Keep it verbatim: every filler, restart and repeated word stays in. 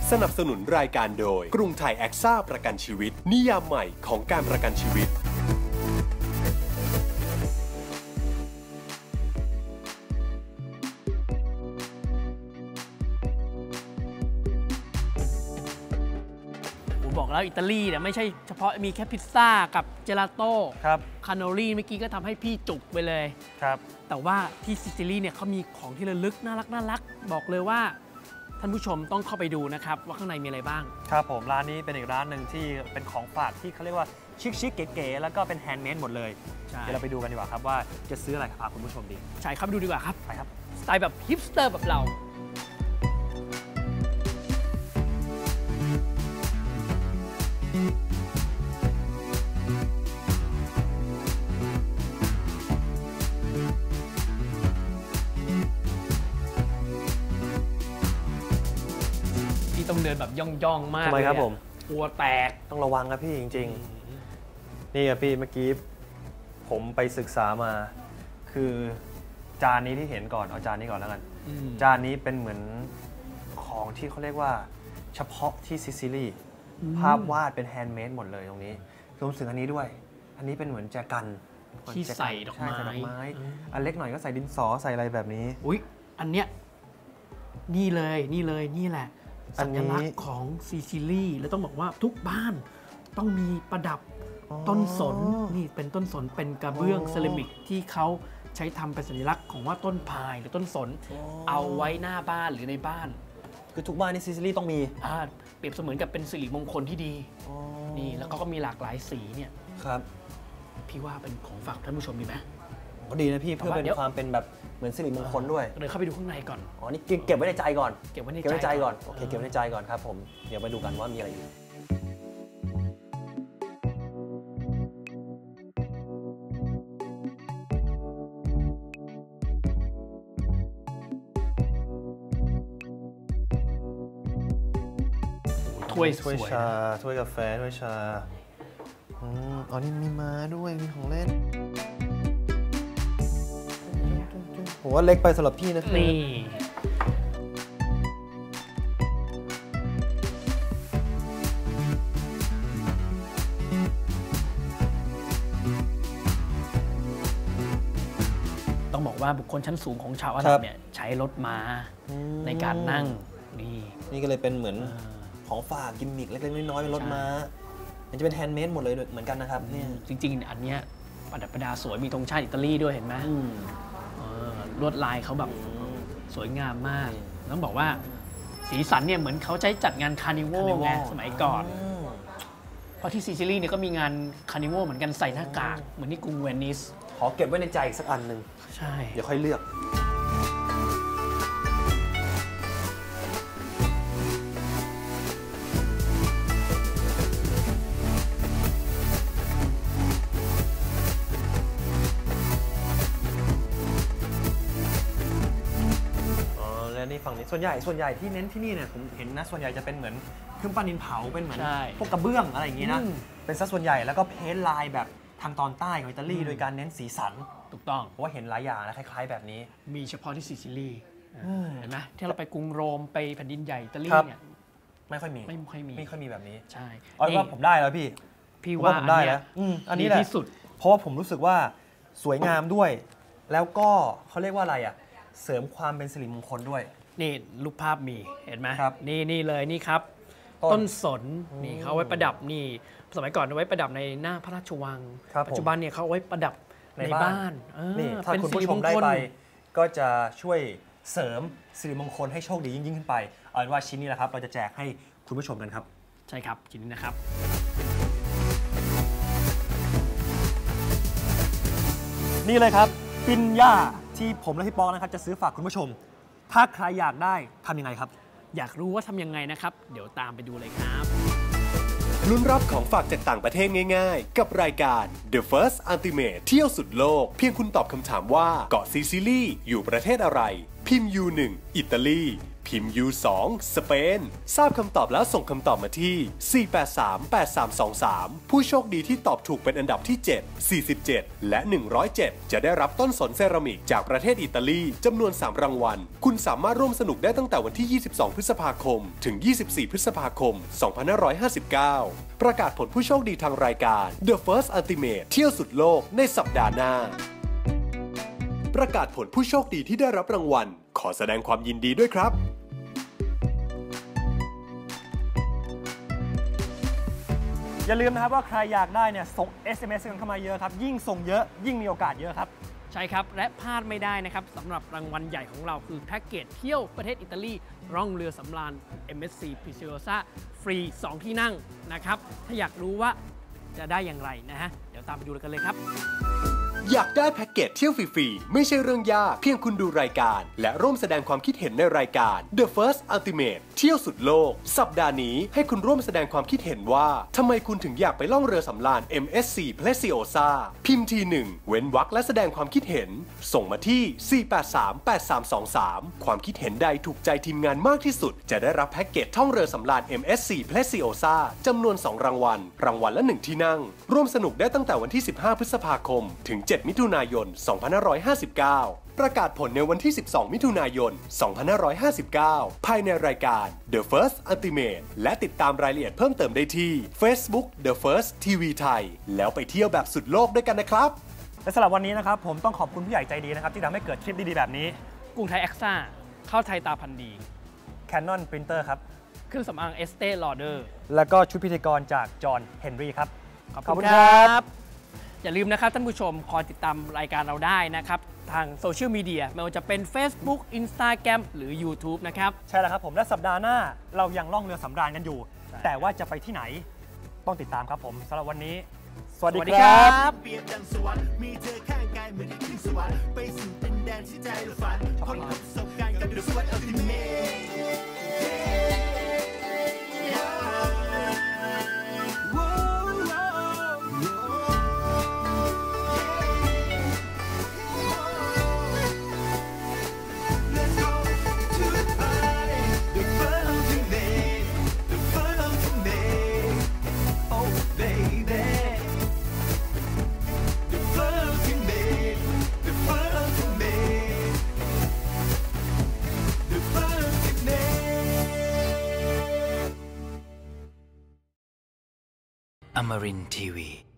สนับสนุนรายการโดยกรุงไทยแอ็กซ่าประกันชีวิตนิยามใหม่ของการประกันชีวิตบอกแล้วอิตาลีเนี่ยไม่ใช่เฉพาะมีแค่พิซซ่ากับเจลาโต้ครับคาโนลี่เมื่อกี้ก็ทำให้พี่จุกไปเลยครับแต่ว่าที่ซิซิลีเนี่ยเขามีของที่ระลึกน่ารักน่ารักบอกเลยว่าท่านผู้ชมต้องเข้าไปดูนะครับว่าข้างในมีอะไรบ้างครับผมร้านนี้เป็นอีกร้านหนึ่งที่เป็นของฝากที่เขาเรียกว่าชิคชิคเก๋ๆแล้วก็เป็นแฮนด์เมดหมดเลยเดี๋ยวเราไปดูกันดีกว่าครับว่าจะซื้ออะไรพาคุณผู้ชมดีใช่ครับดูดีกว่าครับไปครับสไตล์แบบฮิปสเตอร์แบบเราต้องเดินแบบย่องๆมากทำไมครับผมกลัวแตกต้องระวังครับพี่จริงๆนี่ครับพี่เมื่อกี้ผมไปศึกษามาคือจานนี้ที่เห็นก่อนเอาจานนี้ก่อนแล้วกันจานนี้เป็นเหมือนของที่เขาเรียกว่าเฉพาะที่ซิซิลีภาพวาดเป็นแฮนด์เมดหมดเลยตรงนี้รวมถึงอันนี้ด้วยอันนี้เป็นเหมือนแจกันที่ใส่ดอกไม้ดอกไม้อันเล็กหน่อยก็ใส่ดินสอใส่อะไรแบบนี้อุ๊ยอันเนี้ยนี่เลยนี่เลยนี่แหละสัญลักษณ์ของซิซิลีแล้วต้องบอกว่าทุกบ้านต้องมีประดับต้นสนนี่เป็นต้นสนเป็นกระเบื้องเซรามิกที่เขาใช้ทำเป็นสัญลักษณ์ของว่าต้นพายหรือต้นสนเอาไว้หน้าบ้านหรือในบ้านคือทุกบ้านในซิซิลีต้องมีเปรียบเสมือนกับเป็นสิริมงคลที่ดีนี่แล้วก็มีหลากหลายสีเนี่ยครับพี่ว่าเป็นของฝากท่านผู้ชมดีไหมก็ดีนะพี่เพื่อเป็นความเป็นแบบเหมือนสิริมงคลด้วยเดี๋ยวเข้าไปดูข้างในก่อนอ๋อนี่เก็บไว้ในใจก่อนเก็บไว้ในใจก่อนโอเคเก็บไว้ในใจก่อนครับผมเดี๋ยวไปดูกันว่ามีอะไรอยู่ถ้วยถ้วยชาถ้วยกาแฟถ้วยชาอ๋อนี่มีม้าด้วยมีของเล่นผมว่าเล็กไปสำหรับพี่นะนี่ต้องบอกว่าบุคคลชั้นสูงของชาวอาหรับเนี่ยใช้รถม้าในการนั่งนี่นี่ก็เลยเป็นเหมือนของฝากกิมมิคเล็กๆน้อยๆเป็นรถม้ามันจะเป็นแฮนด์เมดหมดเลยเหมือนกันนะครับเนี่ยจริงๆอันเนี้ยประดับประดาสวยมีธงชาติอิตาลีด้วยเห็นไหมลวดลายเขาแบบสวยงามมากต้องบอกว่าสีสันเนี่ยเหมือนเขาใช้จัดงานคาร์นิวัลไงสมัยก่อนเพราะที่ซิซิลีเนี่ยก็มีงานคาร์นิวัลเหมือนกันใส่หน้ากากเหมือนที่กรุงเวนิสขอเก็บไว้ในใจอีกสักอันหนึ่งใช่เดี๋ยวค่อยเลือกนี่ฝั่งนี้ส่วนใหญ่ส่วนใหญ่ที่เน้นที่นี่เนี่ยผมเห็นนะส่วนใหญ่จะเป็นเหมือนเครื่องปั้นดินเผาเป็นเหมือนพวกกระเบื้องอะไรอย่างงี้นะเป็นซะส่วนใหญ่แล้วก็เพ้นท์ลายแบบทางตอนใต้ของอิตาลีโดยการเน้นสีสันถูกต้องเพราะว่าเห็นหลายอย่างนะคล้ายๆแบบนี้มีเฉพาะที่ซิซิลีเห็นไหมที่เราไปกรุงโรมไปแผ่นดินใหญ่อิตาลีเนี่ยไม่ค่อยมีไม่ค่อยมีไม่ค่อยมีแบบนี้ใช่เอาว่าผมได้แล้วพี่พี่ว่าผมได้แล้วอันนี้แหละที่สุดเพราะว่าผมรู้สึกว่าสวยงามด้วยแล้วก็เขาเรียกว่าอะไรอ่ะเสริมความเป็นสิริมงคลด้วยนี่รูปภาพมีเห็นไหมนี่นี่เลยนี่ครับต้นสนนี่เขาไว้ประดับนี่สมัยก่อนเอาไว้ประดับในหน้าพระราชวังปัจจุบันเนี่ยเขาไว้ประดับในบ้านนี่ถ้าคุณผู้ชมได้ไปก็จะช่วยเสริมสิริมงคลให้โชคดียิ่งยิ่งขึ้นไปเอาเป็นว่าชิ้นนี้แหละครับเราจะแจกให้คุณผู้ชมกันครับใช่ครับชิ้นนี้นะครับนี่เลยครับปินย่าที่ผมและพี่ปองนะครับจะซื้อฝากคุณผู้ชมถ้าใครอยากได้ทำยังไงครับอยากรู้ว่าทำยังไงนะครับเดี๋ยวตามไปดูเลยครับลุ้นรับของฝากจากต่างประเทศง่ายๆกับรายการ The First Ultimate เที่ยวสุดโลกเพียงคุณตอบคำถามว่าเกาะซิซิลีอยู่ประเทศอะไรพิมพ์ ยู หนึ่ง อิตาลีพิมพ์ ยู สอง สเปนทราบคำตอบแล้วส่งคำตอบมาที่ สี่ แปด สาม แปด สาม สอง สาม ผู้โชคดีที่ตอบถูกเป็นอันดับที่ เจ็ด สี่สิบเจ็ด และ หนึ่งร้อยเจ็ด จะได้รับต้นสนเซรามิกจากประเทศอิตาลีจำนวน สาม รางวัลคุณสามารถร่วมสนุกได้ตั้งแต่วันที่ ยี่สิบสอง พฤษภาคม ถึง ยี่สิบสี่ พฤษภาคม สองพันห้าร้อยห้าสิบเก้า ประกาศผลผู้โชคดีทางรายการ The First Ultimate เที่ยวสุดโลกในสัปดาห์หน้าประกาศผลผู้โชคดีที่ได้รับรางวัลขอแสดงความยินดีด้วยครับอย่าลืมนะครับว่าใครอยากได้เนี่ยส่ง เอส เอ็ม เอส กันเข้ามาเยอะครับยิ่งส่งเยอะยิ่งมีโอกาสเยอะครับใช่ครับและพลาดไม่ได้นะครับสำหรับรางวัลใหญ่ของเราคือแพ็กเกจเที่ยวประเทศอิตาลีร่องเรือสำราญ เอ็ม เอส ซี Preciosa ฟรี สอง ที่นั่งนะครับถ้าอยากรู้ว่าจะได้อย่างไรนะฮะเดี๋ยวตามไปดูกันเลยครับอยากได้แพ็กเกจเที่ยวฟรีๆไม่ใช่เรื่องยากเพียงคุณดูรายการและร่วมแสดงความคิดเห็นในรายการ The First Ultimate เที่ยวสุดโลกสัปดาห์นี้ให้คุณร่วมแสดงความคิดเห็นว่าทำไมคุณถึงอยากไปล่องเรือสำราญ เอ็ม เอส ซี Preciosa พิมพ์ทีหนึ่งเว้นวรรคและแสดงความคิดเห็นส่งมาที่ สี่ แปด สาม แปด สาม สอง สาม ความคิดเห็นใดถูกใจทีมงานมากที่สุดจะได้รับแพ็กเกจท่องเรือสำราญ เอ็ม เอส ซี Preciosa จำนวน สอง รางวัลรางวัลละ หนึ่ง ที่นั่งร่วมสนุกได้ตั้งแต่วันที่ สิบห้า พฤษภาคมถึง เจ็ด มิถุนายน สองพันห้าร้อยห้าสิบเก้า ประกาศผลในวันที่ สิบสอง มิถุนายน สองพันห้าร้อยห้าสิบเก้า ภายในรายการ The First Ultimate และติดตามรายละเอียดเพิ่มเติมได้ที่ Facebook The First ที วี ไทยแล้วไปเที่ยวแบบสุดโลกด้วยกันนะครับและสำหรับวันนี้นะครับผมต้องขอบคุณผู้ใหญ่ใจดีนะครับที่ทำให้เกิดคลิปดีๆแบบนี้กรุงไทยแอคซ่าข้าวไทยตาพันดี Canon Printer ครับเครื่องสำอาง Estee Lauder แล้วก็ชุดพิธีกรจากจอห์นเฮนรี่ครับขอบคุณครับอย่าลืมนะครับท่านผู้ชมคอยติดตามรายการเราได้นะครับทางโซเชียลมีเดียไม่ว่าจะเป็น Facebook Instagram หรือ YouTube นะครับใช่แล้วครับผมและสัปดาห์หน้าเรายังล่องเรือสำราญกันอยู่แต่ว่าจะไปที่ไหนต้องติดตามครับผมสำหรับวันนี้สวัสดีครับเปรียบดังสวรรค์มีเธอข้างกายเหมือนได้ขึ้นสวรรค์ไปสู่ดินแดนที่ใจเราฝันคนประสบการณ์กับ The First Ultimate Amarin ที วี